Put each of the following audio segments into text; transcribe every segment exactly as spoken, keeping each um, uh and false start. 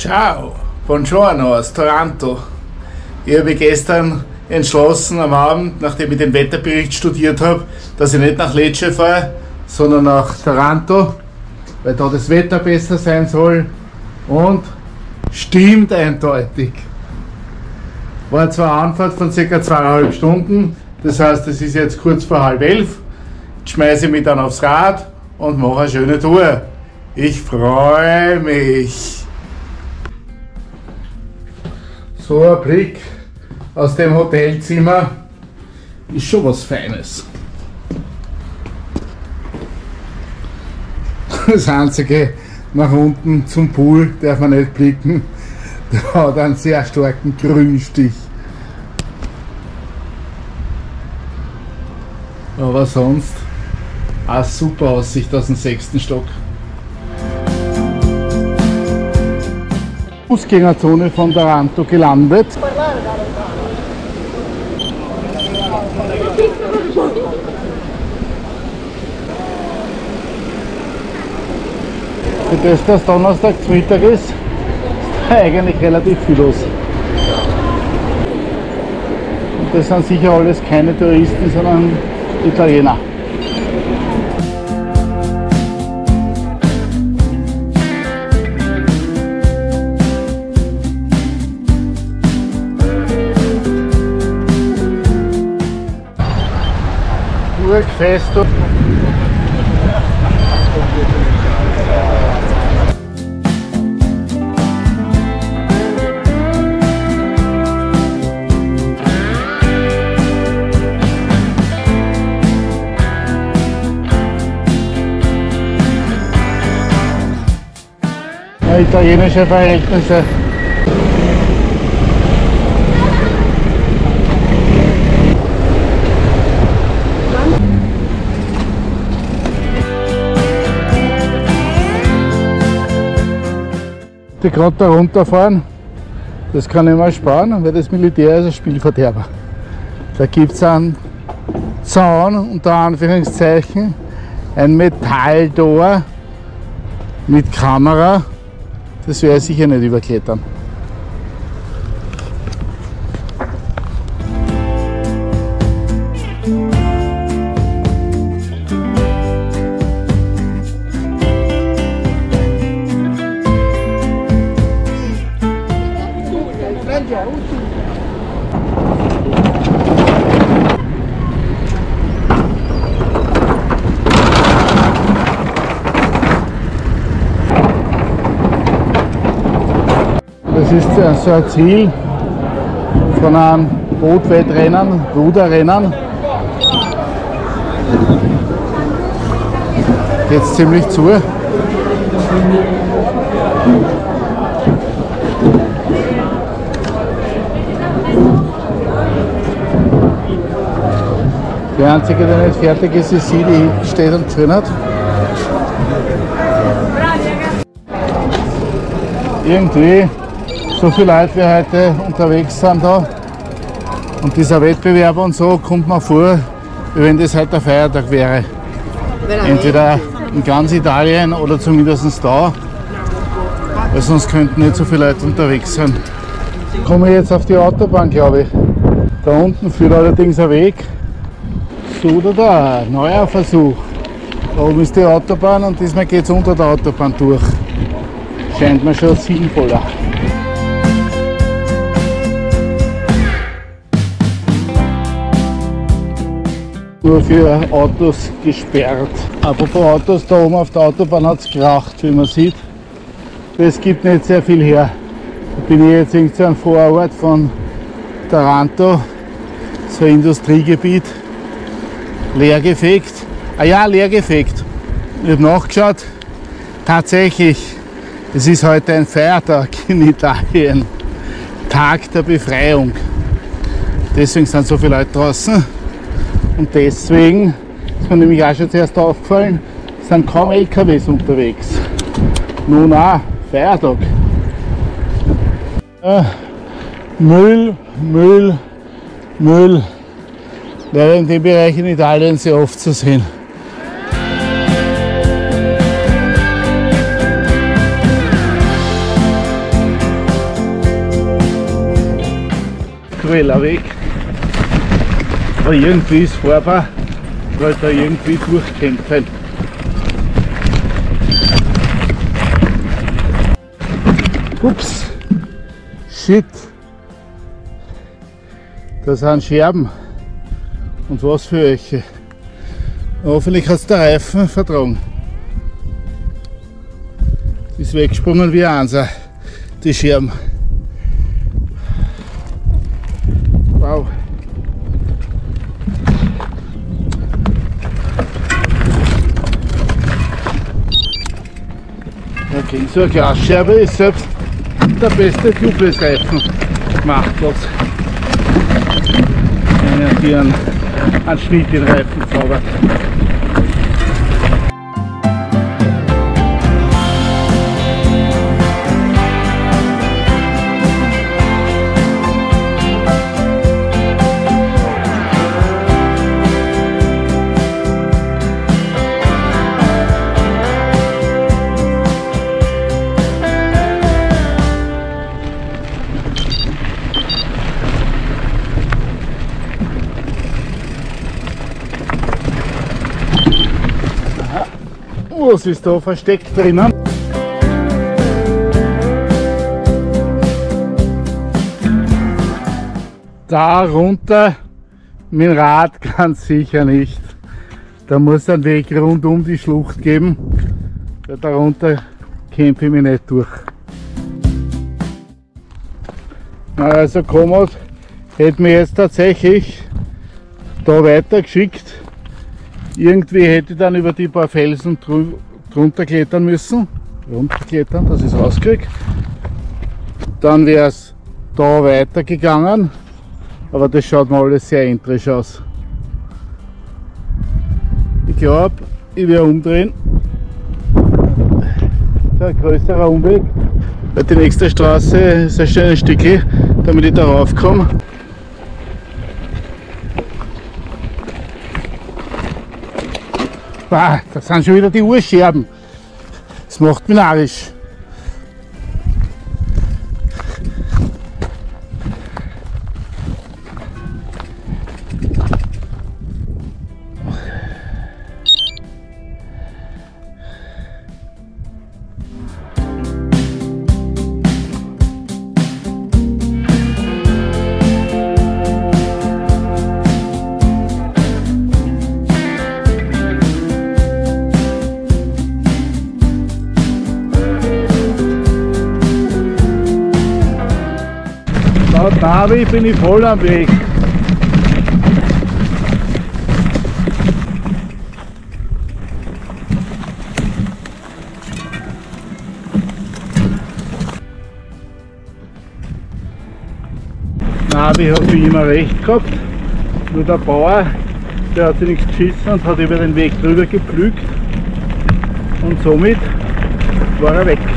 Ciao, buongiorno aus Toronto. Ich habe gestern entschlossen am Abend, nachdem ich den Wetterbericht studiert habe, dass ich nicht nach Lecce fahre, sondern nach Toronto, weil da das Wetter besser sein soll. Und stimmt eindeutig. War zwar eine Anfahrt von ca. zweieinhalb Stunden, das heißt, es ist jetzt kurz vor halb elf. Jetzt schmeiße ich mich dann aufs Rad und mache eine schöne Tour. Ich freue mich. So ein Blick aus dem Hotelzimmer ist schon was Feines. Das einzige, nach unten zum Pool darf man nicht blicken. Der hat einen sehr starken Grünstich. Aber sonst eine super Aussicht aus dem sechsten Stock. Fußgängerzone von Taranto gelandet. Für das, dass Donnerstag zu Mittag ist, ist eigentlich relativ viel los. Und das sind sicher alles keine Touristen, sondern Italiener. Festo. Ja, italienische Verhältnisse. Die gerade da runterfahren, das kann ich mal sparen, weil das Militär ist ein Spielverderber. Da gibt es einen Zaun, unter Anführungszeichen, ein Metalltor mit Kamera, das werde ich sicher nicht überklettern. Das ist so ein Ziel von einem Bootwettrennen, Ruderrennen. Geht es ziemlich zu. Der einzige, der nicht fertig ist, ist sie, die hinten steht und geschrien hat. Irgendwie, so viele Leute wie heute unterwegs sind da und dieser Wettbewerb und so, kommt mir vor, wie wenn das heute ein Feiertag wäre. Entweder in ganz Italien oder zumindest da, weil sonst könnten nicht so viele Leute unterwegs sein. Ich komme jetzt auf die Autobahn, glaube ich. Da unten führt allerdings ein Weg. So oder da, neuer Versuch. Da oben ist die Autobahn und diesmal geht es unter der Autobahn durch. Scheint mir schon sinnvoller. Nur für Autos gesperrt. Apropos Autos, da oben auf der Autobahn hat es geraucht, wie man sieht. Es gibt nicht sehr viel her. Da bin ich jetzt in so einem Vorort von Taranto, so ein Industriegebiet. Leergefegt. Ah ja, leergefegt. Ich habe nachgeschaut. Tatsächlich, es ist heute ein Feiertag in Italien. Tag der Befreiung. Deswegen sind so viele Leute draußen. Und deswegen ist mir nämlich auch schon zuerst aufgefallen, sind kaum L K Ws unterwegs. Nun auch, Feiertag. Ja, Müll, Müll, Müll. Leider in dem Bereich in Italien sehr oft zu sehen. aktueller Weg. Aber irgendwie ist fahrbar, weil da irgendwie durchkämpfen. Ups, shit, da sind Scherben und was für welche. Hoffentlich hat es der Reifen vertragen. Ist weggesprungen wie ein Einser, die Scherben. Wow. Okay, so eine Glasscherbe ist selbst der beste Tubeless-Reifen macht was. Wenn er hier einen, einen Schnitt in den Reifen zaubert. Was ist da versteckt drinnen? Da runter mit dem Rad ganz sicher nicht. Da muss es einen Weg rund um die Schlucht geben. Darunter kämpfe ich mich nicht durch. Also Komoot hätte mir jetzt tatsächlich da weiter geschickt. Irgendwie hätte ich dann über die paar Felsen drunter klettern müssen. Runterklettern, dass ich es rauskriege. Dann wäre es da weiter gegangen. Aber das schaut mir alles sehr intrisch aus. Ich glaube, ich werde umdrehen. Das ist ein größerer Umweg. Weil die nächste Straße ist ein schönes Stückchen, damit ich da raufkomme. Ah, da sind schon wieder die Urscherben. Das macht mich narrisch. Laut Navi bin ich voll am Weg. Navi hat wie immer recht gehabt. Nur der Bauer, der hat sich nichts geschissen und hat über den Weg drüber gepflügt. Und somit war er weg.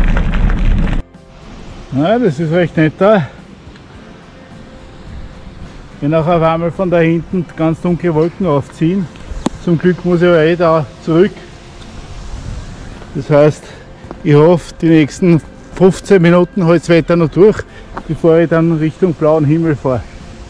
Na, das ist recht nett da. Wenn auch auf einmal von da hinten ganz dunkle Wolken aufziehen. Zum Glück muss ich aber eh da zurück. Das heißt, ich hoffe, die nächsten fünfzehn Minuten hält das Wetter noch durch, bevor ich dann Richtung blauen Himmel fahre.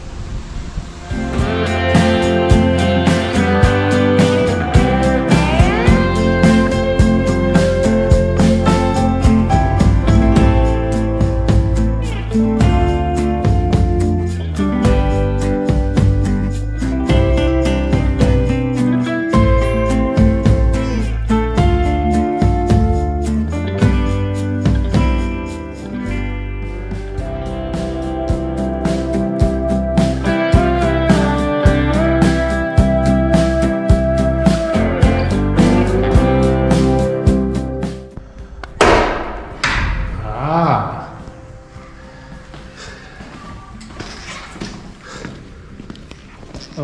Oh.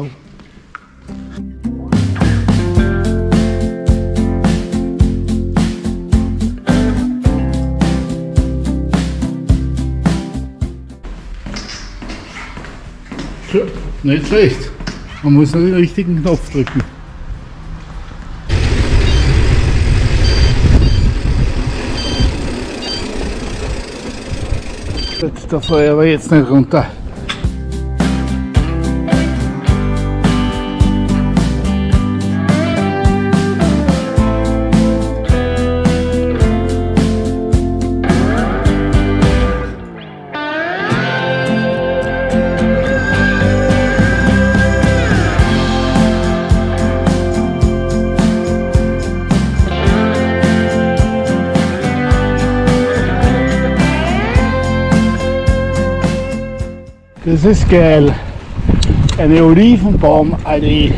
So, nicht schlecht. Man muss nur den richtigen Knopf drücken. Da fahre ich aber jetzt nicht runter. Das ist geil. Eine Olivenbaumallee.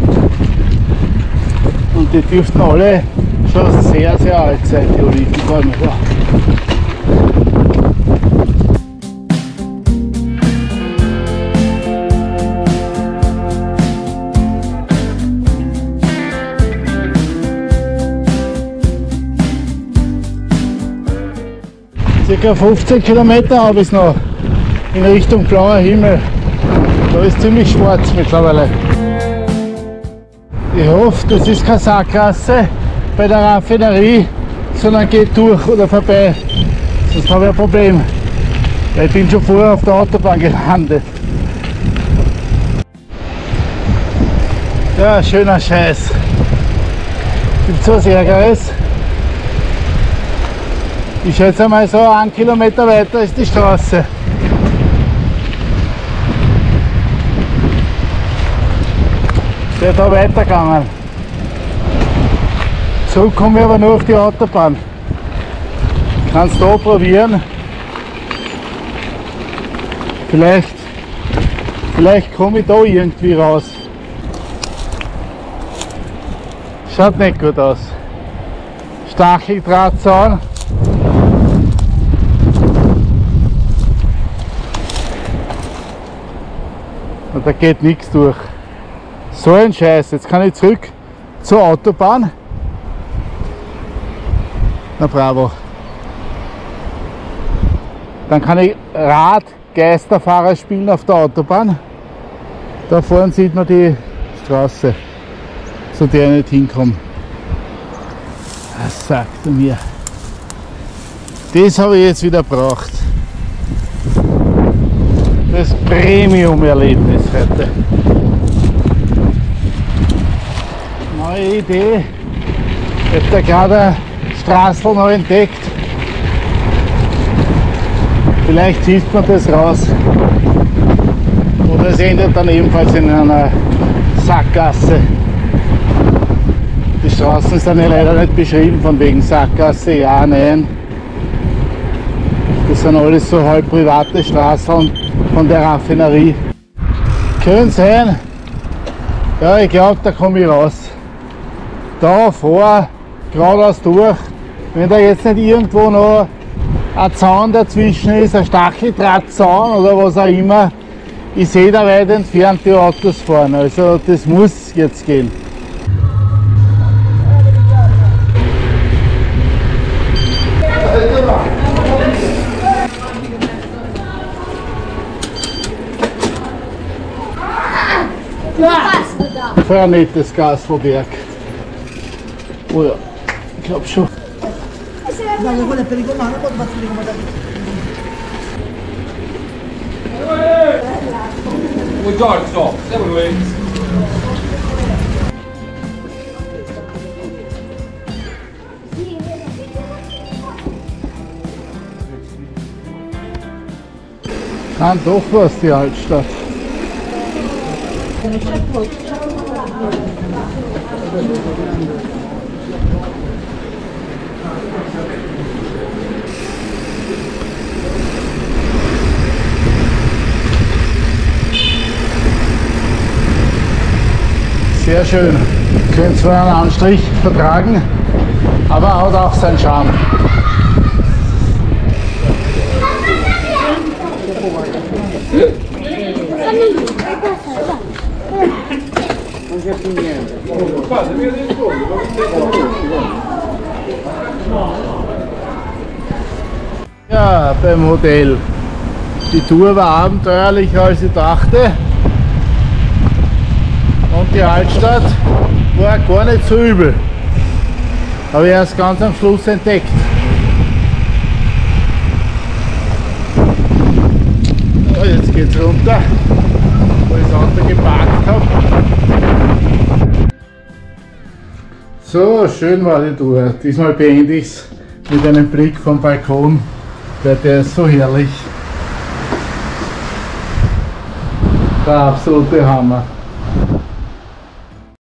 Und die dürften alle schon sehr, sehr alt sein, die Olivenbäume. Circa fünfzehn Kilometer habe ich noch in Richtung blauer Himmel. Da ist ziemlich schwarz mittlerweile. Ich hoffe, das ist keine Sackgasse bei der Raffinerie, sondern geht durch oder vorbei. Sonst habe ich ein Problem. Weil ich bin schon vorher auf der Autobahn gelandet. Ja, schöner Scheiß. Gibt es was Ärgeres? Ich schätze mal so, einen Kilometer weiter ist die Straße. Der ist da weitergegangen. So komme ich aber nur auf die Autobahn. Kannst du da probieren? Vielleicht, vielleicht komme ich da irgendwie raus. Schaut nicht gut aus. Stacheldrahtzaun. Und da geht nichts durch. So ein Scheiß. Jetzt kann ich zurück zur Autobahn. Na bravo. Dann kann ich Rad-Geisterfahrer spielen auf der Autobahn. Da vorne sieht man die Straße, zu der ich nicht hinkomme. Was sagt er mir? Das habe ich jetzt wieder gebraucht. Das Premium-Erlebnis heute. Neue Idee. Ich habe da gerade Straßl noch entdeckt. Vielleicht zieht man das raus. Oder es endet dann ebenfalls in einer Sackgasse. Die Straßen sind ja leider nicht beschrieben, von wegen Sackgasse, ja, nein. Das sind alles so halb private Straßen von der Raffinerie. Könnte sein. Ja, ich glaube, da komme ich raus. Da vor, geradeaus durch. Wenn da jetzt nicht irgendwo noch ein Zaun dazwischen ist, ein Stacheldrahtzaun oder was auch immer, ich sehe da weit entfernt die Autos fahren. Also das muss jetzt gehen. Für ein nettes Gastelberg. Oh ja, ich glaube schon. Kann doch was, die Altstadt. Sehr schön. Könnte zwar einen Anstrich vertragen, aber hat auch seinen Charme. Ja, beim Hotel. Die Tour war abenteuerlicher als ich dachte. Und die Altstadt war gar nicht so übel. Habe ich erst ganz am Schluss entdeckt. So, jetzt geht's runter, wo ich das Auto geparkt habe. So, schön war die Tour. Diesmal beende ich es mit einem Blick vom Balkon, weil der ist so herrlich. Der absolute Hammer.